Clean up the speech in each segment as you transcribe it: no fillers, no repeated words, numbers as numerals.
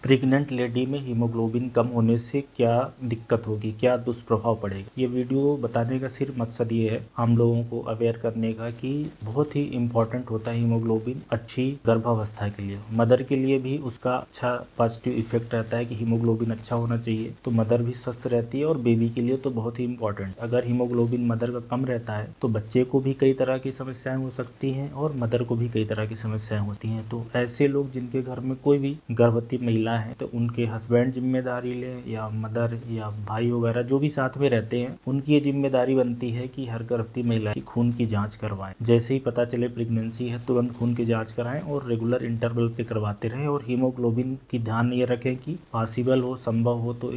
Pregnant lady में haemoglobin कम होने से क्या दिक्कत होगी, क्या दुष्प्रभाव पड़ेगा। ये वीडियो बताने का सिर्फ मकसद ये है हम लोगों को अवेयर करने का कि बहुत ही इम्पोर्टेंट होता है हीमोग्लोबिन अच्छी गर्भावस्था के लिए। मदर के लिए भी उसका अच्छा पॉजिटिव इफेक्ट रहता है कि हीमोग्लोबिन अच्छा होना चाहिए, तो मदर भी स्वस्थ रहती है और बेबी के लिए तो बहुत ही इम्पोर्टेंट। अगर हीमोग्लोबिन मदर का कम रहता है तो बच्चे को भी कई तरह की समस्याएं हो सकती हैं और मदर को भी कई तरह की समस्याएं होती हैं। तो ऐसे लोग जिनके घर में कोई भी गर्भवती महिला है तो उनके हस्बैंड जिम्मेदारी लें या मदर या भाई वगैरह जो भी साथ में रहते हैं, उनकी ये जिम्मेदारी बनती है कि हर गर्भवती महिला की खून की जांच करवाएं। जैसे ही पता चले प्रेगनेंसी है तुरंत खून की जांच कराएं और रेगुलर इंटरवल पे करवाते रहें। और हीमोग्लोबिन की ध्यान ये रखें कि पॉसिबल हो, संभव हो तो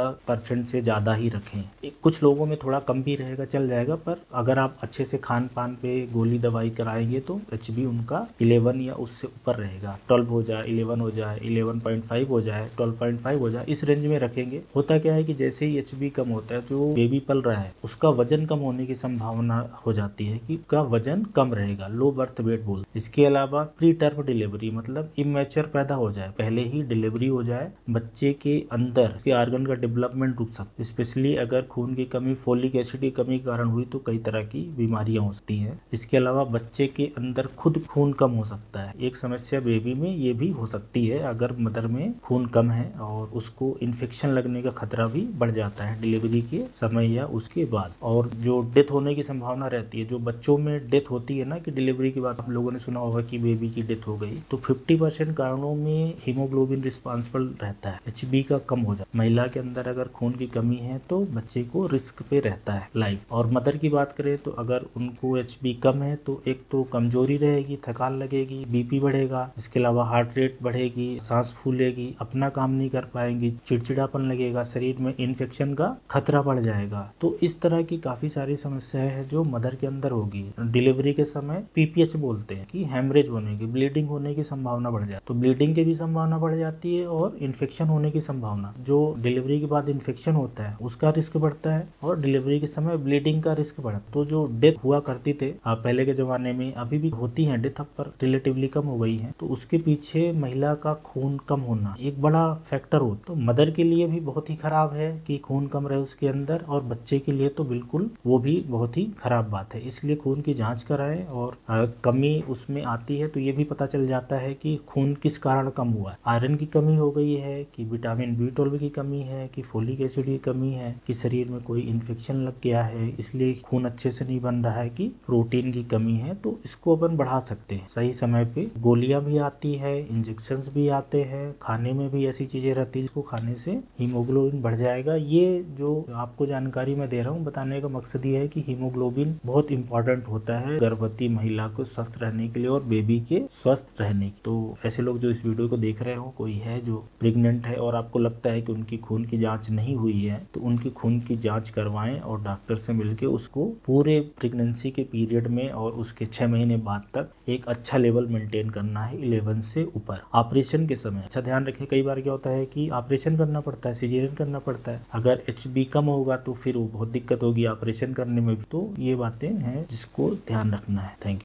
11% से ज्यादा ही रखें। कुछ लोगों में थोड़ा कम भी रहेगा, चल जाएगा, पर अगर आप अच्छे से खान पान पे गोली दवाई कराएंगे तो HB उनका 11 या उससे ऊपर रहेगा। 12 हो जाए, 11 हो जाए, 11.5 हो जाए, 12.5 हो जाए, इस रेंज में रखेंगे। होता क्या है कि जैसे ही HB कम होता है, जो बेबी पल रहा है उसका वजन कम होने की संभावना हो जाती है कि उसका वजन कम रहेगा, लो बर्थ वेट बोल। इसके अलावा प्री टर्म डिलीवरी मतलब इमेच्योर पैदा हो जाए, पहले ही डिलीवरी हो जाए, बच्चे के अंदर के आर्गन का डेवलपमेंट रुक सकता है। स्पेशली अगर खून की कमी, फोलिक एसिड की कमी के कारण हुई तो कई तरह की बीमारियां हो सकती हैं। इसके अलावा बच्चे के अंदर खुद खून कम हो सकता है। एक समस्या बेबी में ये भी हो सकती है, अगर मदर में खून कम है और उसको इन्फेक्शन लगने का खतरा भी बढ़ जाता है डिलीवरी के समय या उसके बाद। और जो डेथ होने की संभावना रहती है, जो बच्चों में डेथ होती है ना कि डिलीवरी के बाद आप लोगों ने सुना होगा कि बेबी की डेथ हो गई, तो 50% कारणों में हीमोग्लोबिन रिस्पॉन्सिबल रहता है। HB का कम हो जाता है। महिला के अंदर अगर खून की कमी है तो बच्चे को रिस्क पे रहता है लाइफ। और मदर की बात करें तो अगर उनको HB कम है तो एक तो कमजोरी रहेगी, थकान लगेगी, BP बढ़ेगा, इसके अलावा हार्ट रेट बढ़ेगी, सांस फूलेगी, अपना काम नहीं कर पाएंगी, चिड़चिड़ापन लगेगा, शरीर में इन्फेक्शन का खतरा बढ़ जाएगा। तो इस तरह की काफी सारी समस्याएं हैं जो मदर के अंदर होगी। डिलीवरी के समय PPH बोलते हैं कि हेमरेज होने की, ब्लीडिंग होने की संभावना बढ़ जाती है। तो ब्लीडिंग की भी संभावना बढ़ जाती है और इन्फेक्शन होने की संभावना, जो डिलीवरी के बाद इन्फेक्शन होता है उसका रिस्क बढ़ता है और डिलीवरी के समय ब्लीडिंग का रिस्क बढ़ता है। तो जो डेथ हुआ करती थे पहले के जमाने में, अभी भी होती है डेथ, पर रिलेटिवली कम हो गई है, तो उसके पीछे महिला का खून कम होना एक बड़ा फैक्टर हो। तो मदर के लिए भी बहुत ही खराब है कि खून कम रहे उसके अंदर, और बच्चे के लिए तो बिल्कुल वो भी बहुत ही खराब बात है। इसलिए खून की जांच कराएं और कमी उसमें आती है तो ये भी पता चल जाता है कि खून किस कारण कम हुआ है। आयरन की कमी हो गई है कि विटामिन B12 की कमी है कि फोलिक एसिड की कमी है कि शरीर में कोई इन्फेक्शन लग गया है इसलिए खून अच्छे से नहीं बन रहा है कि प्रोटीन की कमी है। तो इसको अपन बढ़ा सकते हैं। सही समय पे गोलियां भी आती है, इंजेक्शंस भी आते हैं, खाने में भी ऐसी चीजें रहती है जिसको खाने से हीमोग्लोबिन बढ़ जाएगा। ये जो आपको जानकारी मैं दे रहा हूँ, बताने का मकसद ये है कि हीमोग्लोबिन बहुत इंपॉर्टेंट होता है गर्भवती महिला को स्वस्थ रहने के लिए और बेबी के स्वस्थ रहने की। तो ऐसे लोग जो इस वीडियो को देख रहे हो, कोई है जो प्रेग्नेंट है और आपको लगता है कि उनकी खून की जांच नहीं हुई है, तो उनकी खून की जांच करवाएं और डॉक्टर से मिलके उसको पूरे प्रेगनेंसी के पीरियड में और उसके 6 महीने बाद तक एक अच्छा लेवल मेंटेन करना है 11 से ऊपर। ऑपरेशन के समय अच्छा ध्यान रखें, कई बार क्या होता है कि ऑपरेशन करना पड़ता है, सिजेरियन करना पड़ता है। अगर HB कम होगा तो फिर वो बहुत दिक्कत होगी ऑपरेशन करने में भी। तो ये बातें हैं जिसको ध्यान रखना है। Thank you.